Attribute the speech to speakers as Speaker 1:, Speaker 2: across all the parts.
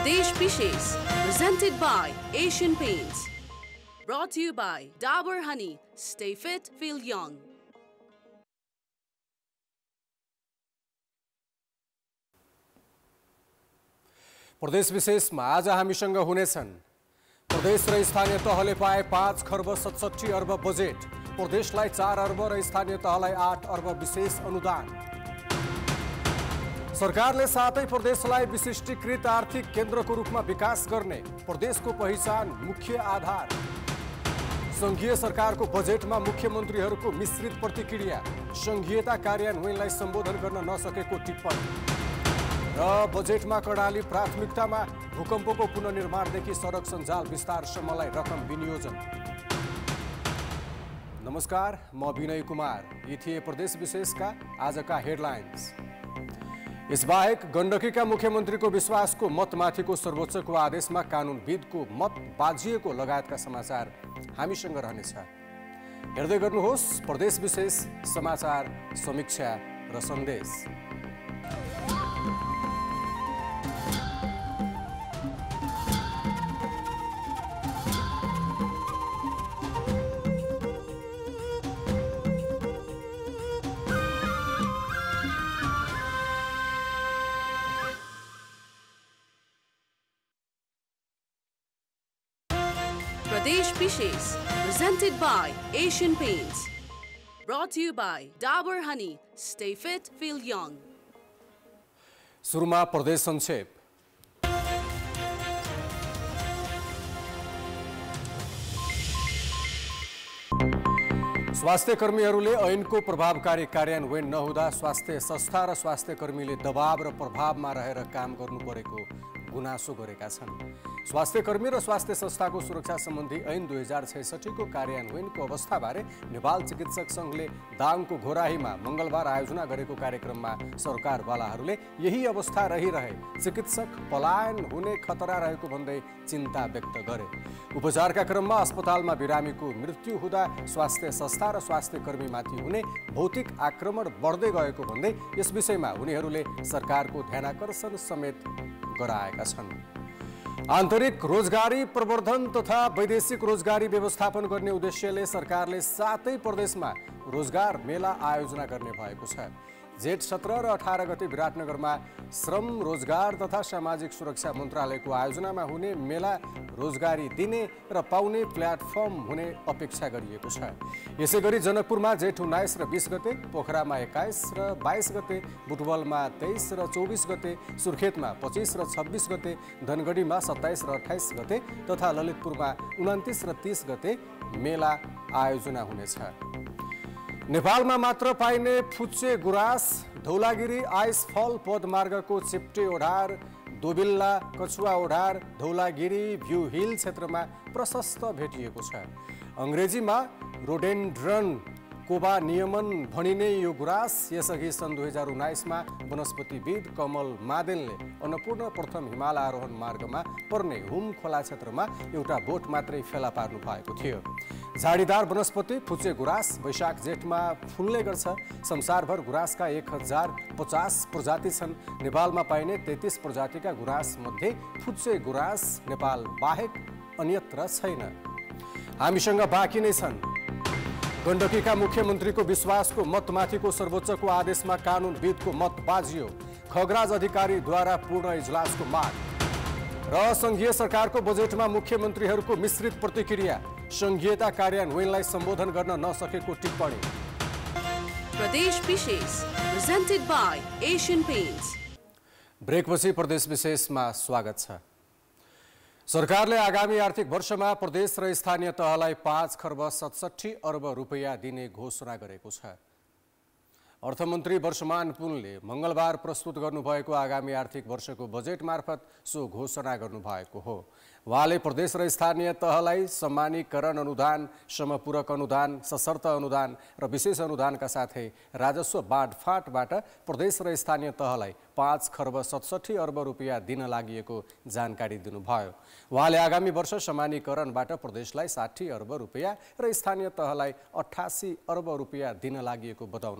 Speaker 1: Pradesh Vishesh, presented by Asian Paints. Brought to you by Dabur Honey. Stay fit, feel young.
Speaker 2: प्रदेश विशेषमा आज हामीसँग हुनेछन् प्रदेश र स्थानीय तहले पाए 5 खर्ब 67 अर्ब बजेट, प्रदेशलाई 4 अर्ब र स्थानीय तहलाई 8 अर्ब विशेष अनुदान। सरकारले सातै प्रदेशलाई विशिष्टीकृत आर्थिक केन्द्रको रूपमा विकास गर्ने, प्रदेशको पहिचान मुख्य आधार। संघीय सरकारको बजेटमा मुख्यमन्त्रीहरूको मिश्रित प्रतिक्रिया, संघीयता कार्यान्वयनलाई सम्बोधन गर्न नसकेको टिप्पणी र बजेटमा कर्णाली प्राथमिकतामा भूकम्पको पुनर्निर्माणदेखि सडक सञ्जाल विस्तारसम्मलाई रकम विनियोजन। नमस्कार, म विनय कुमार। यी थिए प्रदेश विशेषका आजका हेडलाइन्स। यसबाहेक गण्डकीका मुख्यमन्त्रीको विश्वासको मतमाथिको सर्वोच्चको आदेशमा कानुनविदको मत बाजिएको लगायतका समाचार हामीसँग रहनेछ। हेर्दै गर्नुहोस् प्रदेश विशेष समाचार समीक्षा र सन्देश।
Speaker 1: Pradesh Vishesh, presented by Asian Paints. Brought to you by Dabur Honey. Stay fit, feel young.
Speaker 2: सुरुमा प्रदेश संक्षेप। स्वास्थ्य कर्मीहरूले ऐनको प्रभावकारी कार्यान्वयन नहुँदा स्वास्थ्य संस्था र स्वास्थ्य कर्मीले दबाव र प्रभावमा रहेर काम गर्नु परेको गुनासो गरेका छन्। स्वास्थ्य कर्मी र स्वास्थ्य संस्थाको सुरक्षा सम्बन्धी ऐन 2066 को कार्यान्वयनको अवस्थाबारे नेपाल चिकित्सक संघले दाङको घोराहीमा मंगलबार आयोजना गरेको कार्यक्रममा सरकारवालाहरूले यही अवस्था रहिरहे चिकित्सक पलायन हुने खतरा रहेको भन्दै चिन्ता व्यक्त गरे। उपचारका क्रममा अस्पतालमा बिरामीको मृत्यु हुँदा स्वास्थ्य संस्था र स्वास्थ्य कर्मीमाथि हुने भौतिक आक्रमण बढ्दै गएको भन्दै यस विषयमा उनीहरूले सरकारको ध्यानाकर्षण समेत गराएका छन्। आन्तरिक रोजगारी प्रवर्धन तथा वैदेशिक रोजगारी व्यवस्थापन गर्ने उद्देश्यले सरकारले सातै प्रदेशमा रोजगार मेला आयोजना गर्ने भएको छ। जेठ 17 र 18 गते विराटनगरमा श्रम रोजगार तथा सामाजिक सुरक्षा मन्त्रालयको आयोजनामा हुने मेला रोजगारी दिने र पाउने प्लेटफर्म हुने अपेक्षा गरिएको छ। यसैगरी जनकपुरमा जेठ 19 र 20 गते, पोखरामा 21 र 22 गते, बुटवलमा 23 र 24 गते, सुर्खेतमा 25 र 26 गते, धनगढीमा 27 र 28 गते तथा ललितपुरमा 29 र 30 गते मेला आयोजना हुनेछ। नेपालमा मात्र पाइने फुच्चे गुराँस धौलागिरी आइसफल पदमार्गको चिप्टे ओढार, दोबिल्ला कछुवा ओढार, धौलागिरी भ्यू हिल क्षेत्रमा प्रशस्त भेटिएको छ। अंग्रेजीमा रोडेन्ड्रन कोबा नियमन भनिने यो गुराँस यसअघि सन् 2019 मा वनस्पतिविद कमल मादेनले अन्नपूर्ण प्रथम हिमाल आरोहण मार्गमा पर्ने हुम खोला क्षेत्रमा एउटा बोट मात्रै फेला पार्नु भएको थियो। झाडीदार वनस्पति फुच्चे गुराँस वैशाख जेठमा फुल्ने गर्छ। संसारभर गुराँसका 1050 प्रजाति छन्। नेपालमा पाइने 33 प्रजातिका गुराँस मध्ये फुच्चे गुराँस नेपाल बाहेक अन्यत्र छैन। हामीसँग बाँकी नै छन्। गण्डकीका मुख्यमन्त्रीको विश्वासको मतमाथिको सर्वोच्चको आदेशमा कानुनविदको मत बाजियो। खगराज अधिकारीद्वारा पूर्ण इजलासको माग र संघीय सरकारको बजेटमा मुख्यमन्त्रीहरूको मिश्रित प्रतिक्रिया, संघीयता कार्यान्वयनलाई सम्बोधन गर्न नसकेको टिप्पणी।
Speaker 1: Pradesh Vishesh, presented by Asian Paints.
Speaker 2: ब्रेकपछि प्रदेश विशेषमा स्वागत छ। सरकारले आगामी आर्थिक वर्षमा प्रदेश र स्थानीय तहलाई 5 खर्ब 67 अर्ब रुपैयाँ दिने घोषणा गरेको छ। अर्थमन्त्री वर्षमान पुनले मंगलबार प्रस्तुत गर्नुभएको आगामी आर्थिक वर्षको बजेट मार्फत सो घोषणा गर्नुभएको हो। उहाँले प्रदेश र स्थानीय तहलाई सम्मानीकरण अनुदान, समपूरक अनुदान, सशर्त अनुदान र विशेष अनुदानका साथै राजस्व बाँडफाँटबाट प्रदेश र स्थानीय तहलाई 5 खर्ब 67 अर्ब रुपैयाँ दिन लागिएको जानकारी दिनुभयो। उहाँले आगामी वर्ष सम्मानीकरणबाट प्रदेशलाई 60 अर्ब रुपैयाँ र स्थानीय तहलाई 88 अर्ब रुपैयाँ दिन लागिएको बताउनुभयो।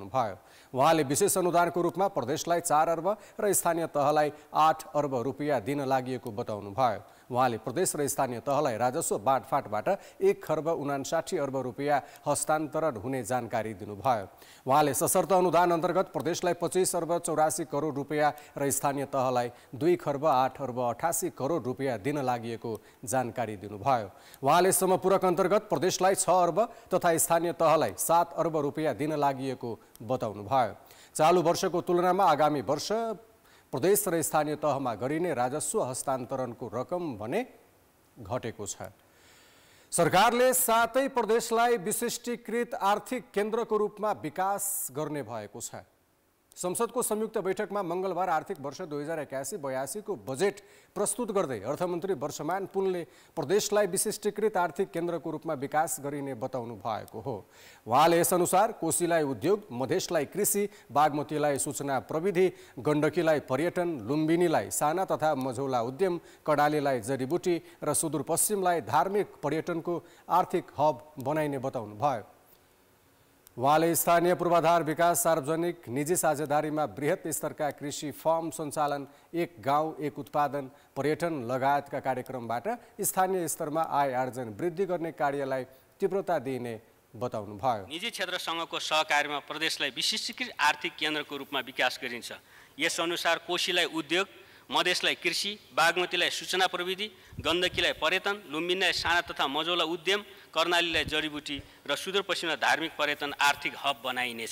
Speaker 2: उहाँले विशेष अनुदानको रूपमा प्रदेशलाई 4 अर्ब र स्थानीय तहलाई 8 अर्ब रुपियाँ दिन लागि बताउनुभयो। उहाँले प्रदेश र स्थानीय तहलाई राजस्व बाँडफाँटबाट 1 खर्ब 59 अर्ब रुपियाँ हस्तान्तरण हुने जानकारी दिनुभयो। उहाँले सशर्त अनुदान अन्तर्गत प्रदेशलाई 25 अर्ब 84 करोड रुपियाँ र स्थानीय तहलाई 2 खर्ब 8 अर्ब 88 करोड रुपियाँ दिन लागि जानकारी दिनुभयो। उहाँले समपूरक अन्तर्गत प्रदेशलाई 6 अर्ब तथा स्थानीय तहलाई 7 अर्ब रुपियाँ दिन लागि बताउनुभयो। चालु वर्षको तुलनामा आगामी वर्ष प्रदेश र स्थानीय तहमा गरिने राजस्व हस्तान्तरणको रकम भने घटेको छ। सरकारले 7 प्रदेशलाई विशिष्टीकृत आर्थिक केन्द्रको रूपमा विकास गर्ने भएको छ। संसदको संयुक्त बैठकमा मंगलबार आर्थिक वर्ष 2081-82 को बजेट प्रस्तुत गर्दै अर्थमन्त्री वर्षमान पुनले प्रदेशलाई विशिष्टीकृत आर्थिक केन्द्रको रूपमा विकास गरिने बताउनु भएको हो। उहाँले यसअनुसार कोशीलाई उद्योग, मधेसलाई कृषि, बागमतीलाई सूचना प्रविधि, गण्डकीलाई पर्यटन, लुम्बिनीलाई साना तथा मझौला उद्यम, कर्णालीलाई जडीबुटी र सुदूरपश्चिमलाई धार्मिक पर्यटनको आर्थिक हब बनाइने बताउनु भयो। उहाँले स्थानीय पूर्वाधार विकास, सार्वजनिक निजी साझेदारीमा बृहत स्तरका कृषि फर्म सञ्चालन, एक गाउँ एक उत्पादन, पर्यटन लगायतका कार्यक्रमबाट स्थानीय स्तरमा आय आर्जन वृद्धि गर्ने कार्यलाई तीव्रता दिइने बताउनुभयो।
Speaker 3: निजी क्षेत्रसँगको सहकार्यमा प्रदेशलाई विशिष्टीकृत आर्थिक केन्द्रको रूपमा विकास गरिन्छ। यसअनुसार कोशीलाई उद्योग, मधेसलाई कृषि, बागमतीलाई सूचना प्रविधि, गण्डकीलाई पर्यटन, लुम्बिनीलाई साना तथा मझौला उद्यम, कर्णालीलाई जडीबुटी र सुदूरपश्चिमलाई धार्मिक पर्यटन आर्थिक हब बनाइनेछ।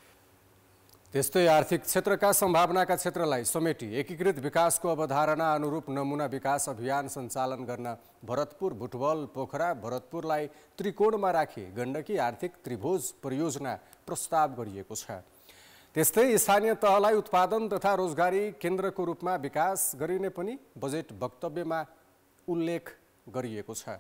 Speaker 2: त्यस्तै आर्थिक क्षेत्रका सम्भावनाका क्षेत्रलाई समेटी एकीकृत विकासको अवधारणा अनुरूप नमुना विकास अभियान सञ्चालन गर्न भरतपुर, बुटवल, पोखरा, भरतपुरलाई त्रिकोणमा राखी गण्डकी आर्थिक त्रिभुज परियोजना प्रस्ताव गरिएको छ। त्यस्तै स्थानीय तहलाई उत्पादन तथा रोजगारी केन्द्रको रूपमा विकास गरिने पनि बजेट वक्तव्यमा उल्लेख गरिएको छ।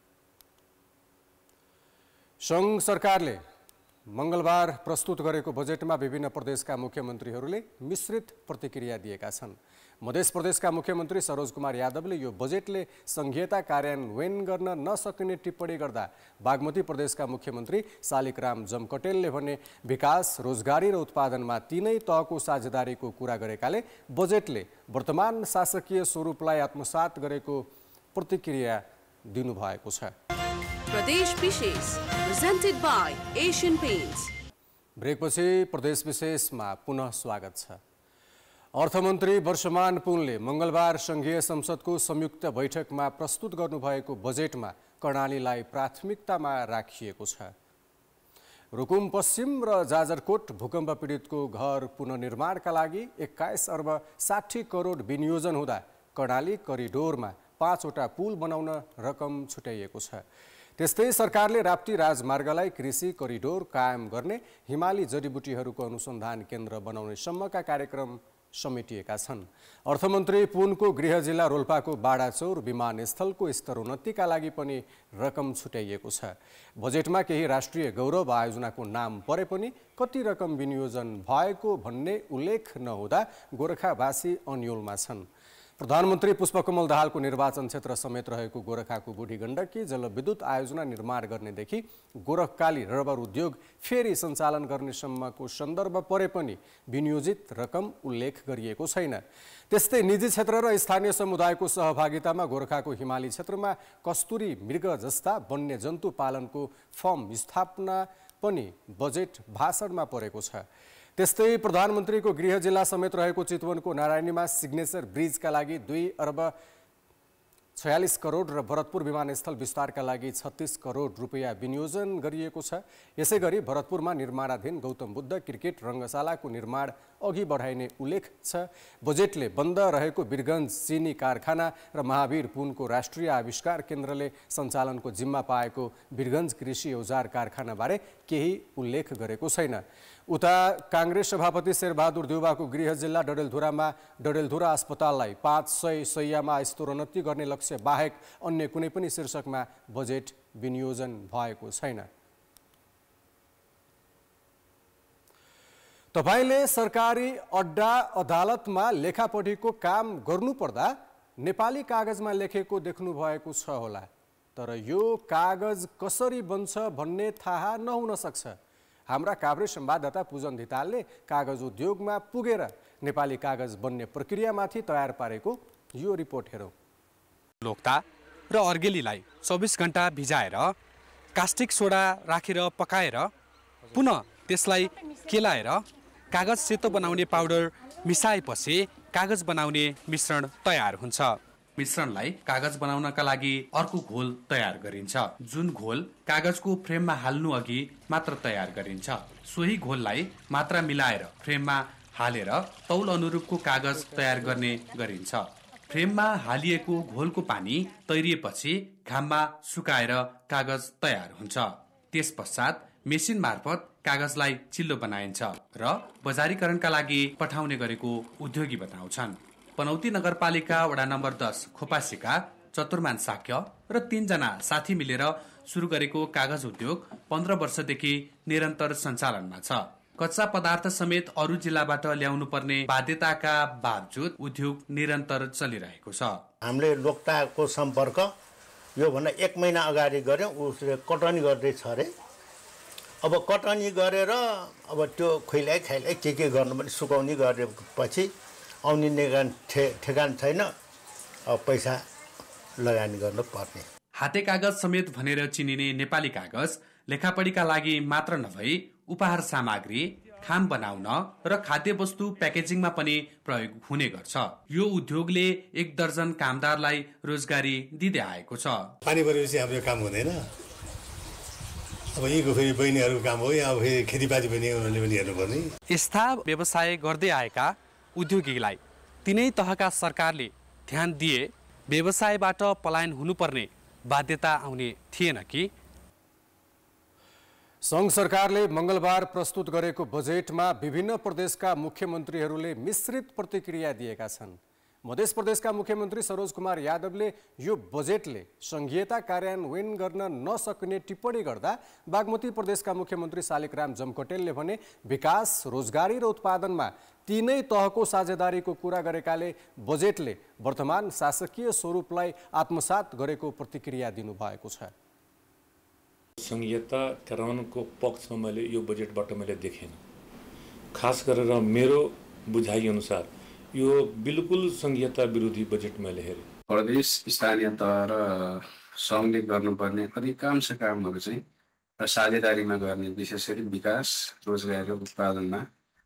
Speaker 2: सङ्घ सरकारले मंगलबार प्रस्तुत गरेको बजेटमा विभिन्न प्रदेशका मुख्यमन्त्रीहरूले मिश्रित प्रतिक्रिया दिएका छन्। मध्य प्रदेशका मुख्यमन्त्री सरोज कुमार यादवले यो बजेटले संघीयता कार्यान्वयन गर्न नसकिने टिप्पणी गर्दा बागमती प्रदेशका मुख्यमन्त्री शालिग्राम जमकटेलले भने विकास, रोजगारी र उत्पादनमा तीनै तहको साझेदारीको कुरा गरेकाले बजेटले वर्तमान शासकीय स्वरूपलाई आत्मसात गरेको प्रतिक्रिया दिनुभएको छ।
Speaker 1: प्रदेश विशेष presented by Asian Paints।
Speaker 2: ब्रेकपछि प्रदेश विशेषमा पुनः स्वागत छ। अर्थमन्त्री वर्षमान पुनले मंगलबार संघीय संसदको संयुक्त बैठकमा प्रस्तुत गर्नुभएको बजेटमा कर्णालीलाई प्राथमिकतामा राखिएको छ। रुकुम पश्चिम र जाजरकोट भूकम्प पीडितको घर पुनर्निर्माणका लागि 21 अर्ब 60 करोड विनियोजन हुँदा कर्णाली करिडोरमा 5 वटा पुल बनाउन रकम छुट्याइएको छ। त्यस्तै सरकारले राप्ती राजमार्गलाई कृषि करिडोर कायम गर्ने, हिमाली जडीबुटीहरूको अनुसन्धान केन्द्र बनाउने सम्मका कार्यक्रम समेटिएका छन्। अर्थमन्त्री पुनको गृह जिल्ला रोल्पाको बाडाचौर विमानस्थलको स्तरोन्नतिका लागि पनि रकम छुट्याइएको छ। बजेटमा केही राष्ट्रिय गौरव आयोजनाको नाम परे पनि कति रकम विनियोजन भएको भन्ने उल्लेख नहुँदा गोरखावासी अन्योलमा छन्। प्रधानमन्त्री पुष्पकमल दाहालको निर्वाचन क्षेत्र समेत रहेको गोरखाको बुढी गण्डकी जलविद्युत आयोजना निर्माण गर्नेदेखि गोरखकाली रबर उद्योग फेरि सञ्चालन गर्नेसम्मको सन्दर्भ परे पनि विनियोजित रकम उल्लेख गरिएको छैन। त्यस्तै निजी क्षेत्र र स्थानीय समुदायको सहभागितामा गोरखाको हिमाली क्षेत्रमा कस्तुरी मृग जस्ता वन्यजन्तु पालनको फर्म स्थापना पनि बजेट भाषणमा परेको छ। त्यस्तै प्रधानमन्त्रीको गृह जिल्ला समेत रहेको चितवनको नारायणीमा सिग्नेचर ब्रिजका लागि 2 अर्ब 46 करोड र भरतपुर विमानस्थल विस्तारका लागि 36 करोड रुपियाँ विनियोजन गरिएको छ। यसैगरी भरतपुरमा निर्माणाधीन गौतम बुद्ध क्रिकेट रङ्गशालाको निर्माण अघि बढाइने उल्लेख छ। बजेटले बन्द रहेको वीरगञ्ज चिनी कारखाना र महावीर पुनको राष्ट्रिय आविष्कार केन्द्रले सञ्चालनको जिम्मा पाएको वीरगञ्ज कृषि औजार कारखानाबारे केही उल्लेख गरेको छैन। उता कांग्रेस सभापति शेरबहादुर देउवाको गृह जिल्ला डडेलधुरामा डडेलधुरा अस्पताललाई 500 शय्यामा स्तरोन्नति गर्ने लक्ष्य बाहेक अन्य कुनै पनि शीर्षकमा बजेट विनियोजन भएको छैन। तपाईले सरकारी अड्डा अदालतमा लेखापढीको काम गर्नुपर्दा नेपाली कागजमा लेखेको देख्नु भएको छ होला, तर यो कागज कसरी बन्छ भन्ने थाहा नहुन सक्छ। हाम्रा काभ्रे संवाददाता पूजन धितालले कागज उद्योगमा पुगेर नेपाली कागज बन्ने प्रक्रियामाथि तयार पारेको यो रिपोर्ट हेरौँ।
Speaker 4: लोक्ता र अर्गेलीलाई 24 घण्टा भिजाएर कास्टिक सोडा राखेर पकाएर पुनः त्यसलाई केलाएर कागज सेतो बनाउने पाउडर मिसाएपछि कागज बनाउने मिश्रण तयार हुन्छ। मिश्रणलाई कागज बनाउनका लागि अर्को घोल तयार गरिन्छ, जुन घोल कागजको फ्रेममा हाल्नु अघि मात्र तयार गरिन्छ। सोही घोललाई मात्रा मिलाएर फ्रेममा हालेर तौल अनुरूपको कागज तयार गर्ने गरिन्छ। फ्रेममा हालिएको घोलको पानी तैरिएपछि घाममा सुकाएर कागज तयार हुन्छ। त्यसपश्चात मेसिन मार्फत कागजलाई चिल्लो बनाइन्छ र बजारीकरणका लागि पठाउने गरेको उद्योगी बताउँछन्। पनौती नगरपालिका वडा नम्बर 10 खोपासीका चतुर्मान साक्य र 3 जना साथी मिलेर सुरु गरेको कागज उद्योग 15 वर्षदेखि निरन्तर सञ्चालनमा छ। कच्चा पदार्थ समेत अरू जिल्लाबाट ल्याउनु पर्ने बाध्यताका बावजुद उद्योग निरन्तर चलिरहेको छ।
Speaker 5: हामीले लोक्ताको सम्पर्क यो भन्दा 1 महिना अगाडि गर्यौं। उसले कटनी गर्दैछ अरे। अब कटनी गरेर अब त्यो खुइलाइ खाइलाइ के गर्नु पनि सुकाउने गरेपछि आउने ठेगान छैन। अब पैसा लगानी गर्नु पर्ने।
Speaker 4: हाते कागज समेत भनेर चिनिने नेपाली कागज लेखापढीका लागि मात्र नभई उपहार सामग्री, खाम बनाउन र खाद्य वस्तु प्याकेजिङमा पनि प्रयोग हुने गर्छ। यो उद्योगले 1 दर्जन कामदारलाई रोजगारी दिँदै आएको छ।
Speaker 6: पानी परेपछि हाम्रो काम हुँदैन। अब यहीँको फेरि बहिनीहरूको काम हो, यहाँ फेरि खेतीपाती पनि उनीहरूले पनि हेर्नुपर्ने।
Speaker 4: यस्ता व्यवसाय गर्दै आएका उद्योगीलाई तिनै तहका सरकारले ध्यान दिए व्यवसायबाट पलायन हुनुपर्ने बाध्यता आउने थिएन कि?
Speaker 2: सङ्घ सरकारले मंगलबार प्रस्तुत गरेको बजेटमा विभिन्न प्रदेशका मुख्यमन्त्रीहरूले मिश्रित प्रतिक्रिया दिएका छन्। मध्य प्रदेशका मुख्यमन्त्री सरोज कुमार यादवले यो बजेटले संघीयता कार्यान्वयन गर्न नसक्ने टिप्पणी गर्दा बागमती प्रदेशका मुख्यमन्त्री शालिग्राम जमकटेलले भने विकास, रोजगारी र उत्पादनमा तीनै तहको साझेदारीको कुरा गरेकाले बजेटले वर्तमान शासकीय स्वरूपलाई आत्मसात गरेको प्रतिक्रिया दिनुभएको छ।
Speaker 7: संघीयता कार्यान्वयनको पक्षमा मैले यो बजेटबाट मैले देखेन। खास गरेर मेरो बुझाइ अनुसार यो बिल्कुल संघीयता विरोधी बजेट मैले हेरेँ।
Speaker 8: प्रदेश, स्थानीय तह र सङ्घले गर्नुपर्ने अधिकांश कामहरू चाहिँ साझेदारीमा गर्ने, विशेष गरी विकास, रोजगार र उत्पादनमा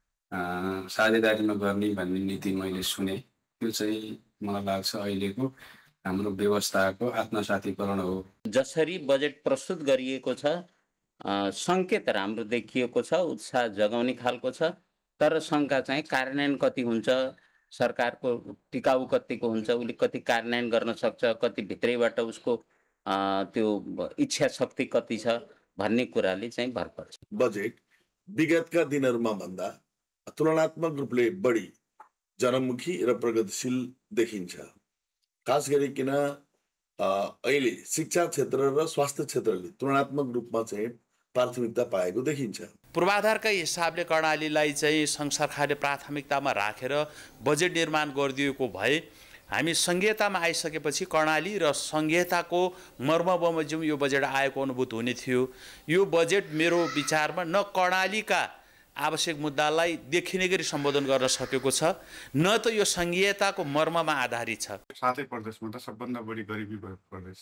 Speaker 8: साझेदारीमा गर्ने भन्ने नीति मैले सुने। त्यो चाहिँ मलाई लाग्छ अहिलेको हाम्रो व्यवस्थाको आत्मसातीकरण हो।
Speaker 9: जसरी बजेट प्रस्तुत गरिएको छ सङ्केत राम्रो देखिएको छ, उत्साह जगाउने खालको छ। तर सङ्घका चाहिँ कार्यान्वयन कति हुन्छ, सरकारको टिकाउ कतिको हुन्छ, उसले कति कार्यान्वयन गर्न सक्छ, कति भित्रैबाट उसको त्यो इच्छा शक्ति कति छ भन्ने कुराले चाहिँ भर पर्छ।
Speaker 10: बजेट विगतका दिनहरूमा भन्दा तुलनात्मक रूपले बढी जनमुखी र प्रगतिशील देखिन्छ। खास गरिकन अहिले शिक्षा क्षेत्र र स्वास्थ्य क्षेत्रले तुलनात्मक रूपमा चाहिँ प्राथमिकता पाएको देखिन्छ।
Speaker 11: पूर्वाधारका हिसाबले कर्णालीलाई चाहिँ सङ्घ सरकारले प्राथमिकतामा राखेर बजेट निर्माण गरिदिएको भए हामी संघीयतामा आइसकेपछि कर्णाली र संघीयताको मर्म बमोजिम यो बजेट आएको अनुभूत हुने थियो। यो बजेट मेरो विचारमा न कर्णालीका आवश्यक मुद्दालाई देखिने गरी सम्बोधन गर्न सकेको छ, न त यो संघीयताको मर्ममा आधारित छ।
Speaker 12: 7 प्रदेशमा त सबभन्दा बढी गरिबी भएको प्रदेश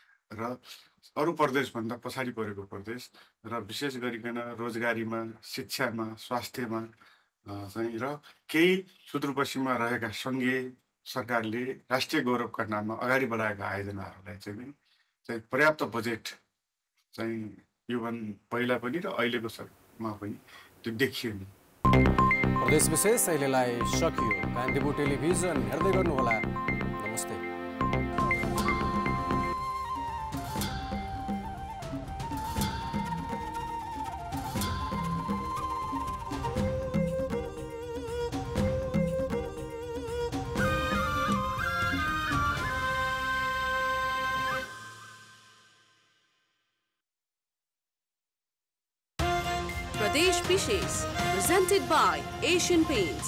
Speaker 12: र अरू प्रदेशभन्दा पछाडि परेको प्रदेश र विशेष गरिकन रोजगारीमा, शिक्षामा, स्वास्थ्यमा चाहिँ र केही सुदूरपश्चिममा रहेका सङ्घीय सरकारले राष्ट्रिय गौरवका नाममा अगाडि बढाएका आयोजनाहरूलाई चाहिँ पर्याप्त बजेट चाहिँ योभन्दा पहिला पनि र अहिलेको समयमा पनि त्यो देखिएन।
Speaker 2: प्रदेश विशेष अहिलेलाई सकियो। कान्तिपुर टेलिभिजन हेर्दै गर्नुहोला। नमस्ते।
Speaker 1: Pradesh Vishesh, presented by Asian Paints.